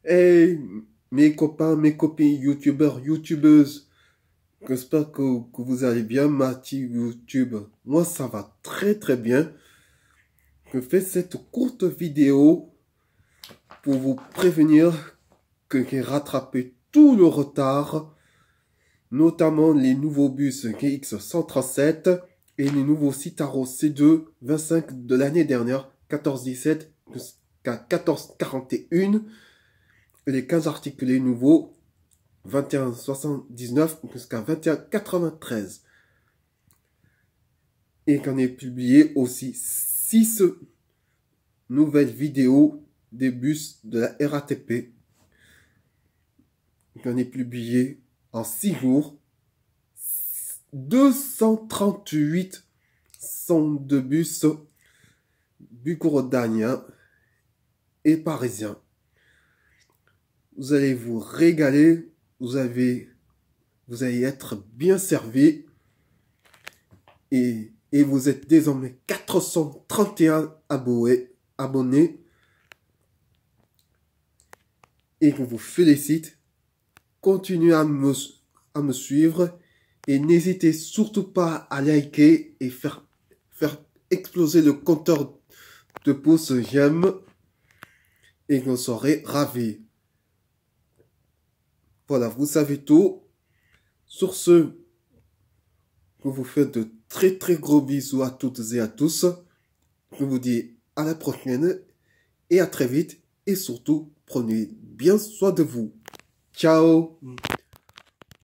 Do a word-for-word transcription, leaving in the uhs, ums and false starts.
Hey, mes copains, mes copines, youtubeurs, youtubeuses, j'espère que, que vous allez bien, ma team YouTube. Moi, ça va très très bien. Je fais cette courte vidéo pour vous prévenir que j'ai rattrapé tout le retard, notamment les nouveaux bus G X cent trente-sept et les nouveaux Citaro C deux vingt-cinq de l'année dernière, quatorze dix-sept jusqu'à quatorze quarante et un. Et les quinze articulés nouveaux, vingt et un soixante-dix-neuf jusqu'à vingt et un quatre-vingt-treize. Et j'en ai publié aussi six nouvelles vidéos des bus de la R A T P. J'en ai publié en six jours deux cent trente-huit sont de bus bucorodanien et parisien. Vous allez vous régaler, vous, avez, vous allez être bien servi et, et vous êtes désormais quatre cent trente et un abonnés, abonnés et je vous félicite. Continuez à me, à me suivre et n'hésitez surtout pas à liker et faire, faire exploser le compteur de pouces j'aime et j'en serai ravi. Voilà, vous savez tout. Sur ce, je vous fais de très très gros bisous à toutes et à tous. Je vous dis à la prochaine et à très vite. Et surtout, prenez bien soin de vous. Ciao!